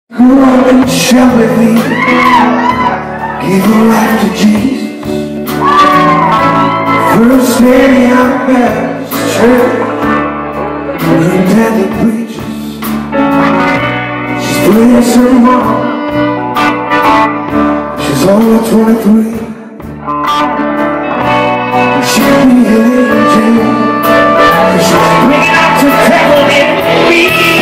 Grew up and share with me, gave her life to Jesus. First lady I met, church, and daddy preachers. She's playing some more. She's only 23. She'll be an angel, 'cause she's bringing out the devil in me.